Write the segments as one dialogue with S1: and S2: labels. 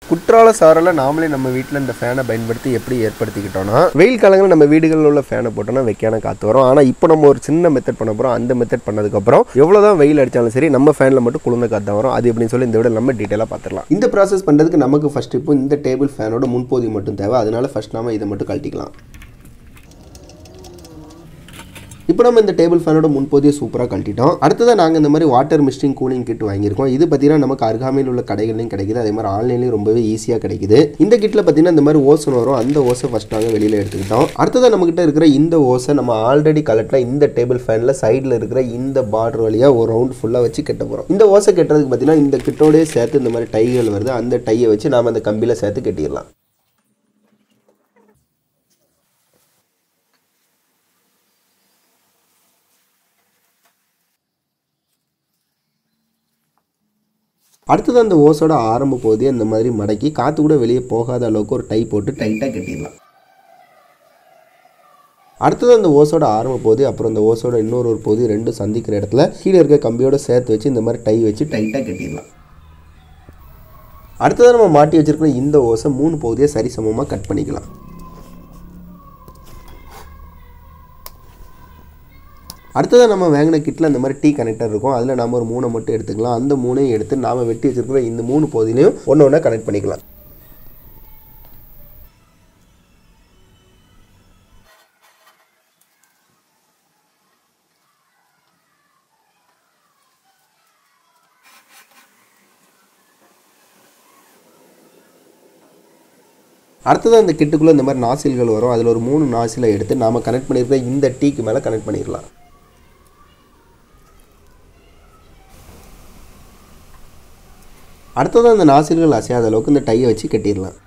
S1: குற்றால சாரலை நாமளே நம்ம வீட்டில் இந்த ஃபேனை பயன்படுத்தி எப்படி ஏற்படுத்திக்கிட்டோம்னா, வெயில் காலங்களில் நம்ம வீடுகளில் உள்ள ஃபேனை போட்டோம்னா வெக்கையான காற்று வரும். ஆனால் இப்போ நம்ம ஒரு சின்ன மெத்தட் பண்ண போகிறோம். அந்த மெத்தட் பண்ணதுக்கப்புறம் எவ்வளோதான் வெயில் அடித்தாலும் சரி நம்ம ஃபேனில் மட்டும் குளிர்ந்த காற்று தான் வரும். அது எப்படின்னு சொல்லி இந்த விட நம்ம டீட்டெயிலாக பார்த்துக்கலாம். இந்த ப்ராசஸ் பண்ணுறதுக்கு நமக்கு ஃபஸ்ட் இப்போ இந்த டேபிள் ஃபேனோட முன்பகுதி மட்டும் தேவை. அதனால ஃபஸ்ட் நாம இதை மட்டும் கழட்டிக்கலாம். இப்போ நம்ம இந்த டேபிள் ஃபேனோட முன்பகுதியை சூப்பராக கழட்டிட்டோம். அடுத்ததான் நாங்கள் இந்த மாதிரி வாட்டர் மிஸ்டிங் கூலிங் கிட் வாங்கியிருக்கோம். இது பார்த்தீங்கன்னா நமக்கு அருகாமையில் உள்ள கடைகள்லையும் கிடைக்குது. அதே மாதிரி ஆன்லைன்லையும் ரொம்பவே ஈஸியாக கிடைக்குது. இந்த கிட்டில் பார்த்தீங்கன்னா இந்த மாதிரி ஓசன் வரும். அந்த ஓசை ஃபஸ்ட் நாங்கள் வெளியில் எடுத்துக்கிட்டோம். அடுத்ததான் நம்மகிட்ட இருக்கிற இந்த ஓசை நம்ம ஆல்ரெடி கலெக்டில் இந்த டேபிள் ஃபேனில் சைடில் இருக்கிற இந்த பார்டர் வழியாக ஒரு ரவுண்ட் ஃபுல்லாக வச்சு கட்ட போகிறோம். இந்த ஓசை கட்டுறதுக்கு பார்த்தீங்கன்னா இந்த கிட்டோடய சேர்த்து இந்த மாதிரி டைகள் வருது. அந்த டையை வச்சு நாம் அந்த கம்பியில் சேர்த்து கட்டிடலாம். அடுத்தது அந்த ஓஸோட ஆரம்ப பகுதியை இந்த மாதிரி மடக்கி காற்று கூட வெளியே போகாத அளவுக்கு ஒரு டை போட்டு டைட்டாக கட்டிடலாம். அடுத்தது அந்த ஓஸோட ஆரம்ப பகுதி அப்புறம் அந்த ஓஸோட இன்னொரு பகுதி ரெண்டும் சந்திக்கிற இடத்துல கீழே இருக்க கம்பியோட சேர்த்து வச்சு இந்த மாதிரி டை வச்சு டைட்டாக கட்டிடலாம். அடுத்ததான் நம்ம மாட்டி வச்சிருக்கிற இந்த ஓஸை 3 பகுதியை சரிசமமாக கட் பண்ணிக்கலாம். அடுத்ததான் நம்ம வாங்கின கிட்டில் அந்த மாதிரி டீ கனெக்டர் இருக்கும். அதில் நம்ம ஒரு 3 மட்டும் எடுத்துக்கலாம். அந்த 3ஐயும் எடுத்து நாம் வெட்டி வச்சிருக்கிற இந்த 3 பகுதியிலையும் ஒன்று ஒன்றா கனெக்ட் பண்ணிக்கலாம். அடுத்ததான் இந்த கிட்டுக்குள்ளே இந்த மாதிரி நாசில்கள் வரும். அதில் ஒரு 3 நாசிலை எடுத்து நாம் கனெக்ட் பண்ணியிருக்கிற இந்த டீக்கு மேலே கனெக்ட் பண்ணிடலாம். அடுத்ததான் அந்த நாசில்கள் அசையாத அளவுக்கு இந்த டையை வச்சு கட்டிடலாம்.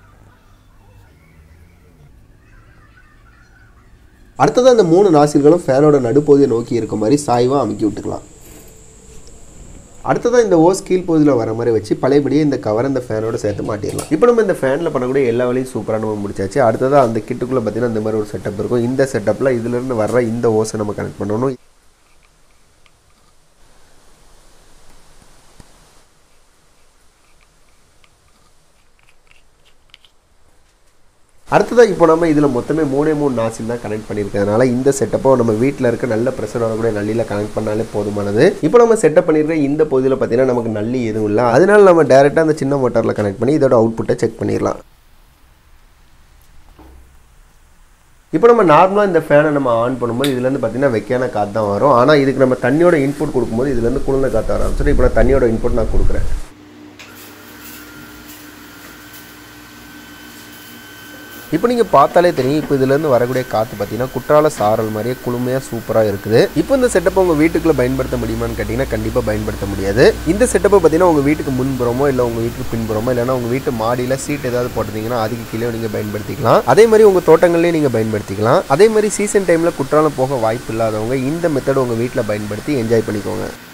S1: அடுத்ததான் இந்த 3 நாசில்களும் ஃபேனோட நடுப்பகுதியை நோக்கி இருக்க மாதிரி சாய்வாக அமுக்கி விட்டுக்கலாம். அடுத்ததான் இந்த ஓஸ் கீழ் பகுதியில் வர மாதிரி வச்சு பழையபடியே இந்த கவர் இந்த ஃபேனோட சேர்த்து மாட்டிடலாம். இப்போ நம்ம இந்த ஃபேனில் பண்ணக்கூடிய எல்லா வேலையும் சூப்பராக நம்ம முடிச்சாச்சு. அடுத்ததான் அந்த கிட்டுக்குள்ளே பார்த்தீங்கன்னா இந்த மாதிரி ஒரு செட்டப் இருக்கும். இந்த செட்டப்பில் இதிலிருந்து வர்ற இந்த ஓஸை நம்ம கனெக்ட் பண்ணணும். அடுத்ததாக இப்போ நம்ம இதில் மொத்தமே 3 நாசில் தான் கனெக்ட் பண்ணியிருக்கிறதுனால இந்த செட்டப்போ நம்ம வீட்டில் இருக்க நல்ல ப்ரெஷர் வரக்கூடிய நள்ளியில் கனெக்ட் பண்ணாலே போதுமானது. இப்போ நம்ம செட்டப் பண்ணியிருக்க இந்த பகுதியில் பார்த்தீங்கன்னா நமக்கு நல்லி எதுவும் இல்லை. அதனால நம்ம டேரெக்டாக அந்த சின்ன மோட்டரில் கனெக்ட் பண்ணி இதோட அவுட்புட்டை செக் பண்ணிடலாம். இப்போ நம்ம நார்மலாக இந்த ஃபேனை நம்ம ஆன் பண்ணும்போது இதுலேருந்து பார்த்தீங்கன்னா வெக்கையான காற்று தான் வரும். ஆனால் இதுக்கு நம்ம தண்ணியோட இன்புட் கொடுக்கும்போது இதுலேருந்து குளிர்ந்த காற்று வர ஆரம்பிச்சிட்டு இப்போ நான் தண்ணியோட இன்புட் நான் கொடுக்குறேன். இப்போ நீங்கள் பார்த்தாலே தெரியும். இப்போ இதுலேருந்து வரக்கூடிய காற்று பார்த்தீங்கன்னா குற்றால சாரல் மாதிரியே குளுமையாக சூப்பராக இருக்குது. இப்போ இந்த செட்டப்பை உங்கள் வீட்டுக்குள்ளே பயன்படுத்த முடியுமான்னு கேட்டிங்கன்னா கண்டிப்பாக பயன்படுத்த முடியாது. இந்த செட்டப்பை பார்த்தீங்கன்னா உங்கள் வீட்டுக்கு முன்புறமோ இல்லை உங்கள் வீட்டுக்கு பின்புறமோ இல்லைனா உங்கள் வீட்டு மாடியில் சீட் ஏதாவது போட்டிருந்தீங்கன்னா அதுக்கு கீழே நீங்கள் பயன்படுத்திக்கலாம். அதே மாதிரி உங்கள் தோட்டங்கள்லேயே நீங்கள் பயன்படுத்திக்கலாம். அதே மாதிரி சீசன் டைமில் குற்றாலம் போக வாய்ப்பு இல்லாதவங்க இந்த மெத்தட் உங்கள் வீட்டில் பயன்படுத்தி என்ஜாய் பண்ணிக்கோங்க.